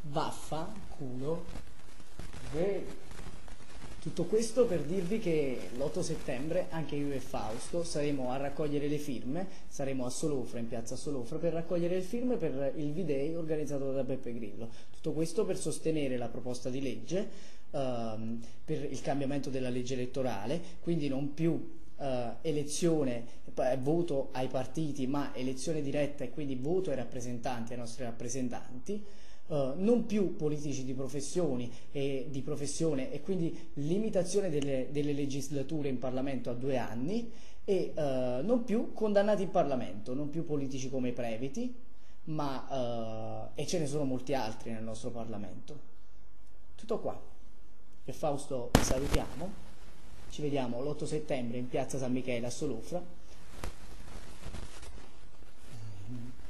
Vaffanculo. Ve- Tutto questo per dirvi che l'8 settembre anche io e Fausto saremo a raccogliere le firme, saremo a Solofra, in piazza Solofra, per raccogliere le firme per il V-Day organizzato da Beppe Grillo. Tutto questo per sostenere la proposta di legge per il cambiamento della legge elettorale, quindi non più elezione, voto ai partiti, ma elezione diretta e quindi voto ai rappresentanti, ai nostri rappresentanti. Non più politici di professione e quindi limitazione delle legislature in Parlamento a 2 anni e non più condannati in Parlamento, non più politici come Previti, ma e ce ne sono molti altri nel nostro Parlamento. Tutto qua. E Fausto vi salutiamo, ci vediamo l'8 settembre in piazza San Michele a Solofra.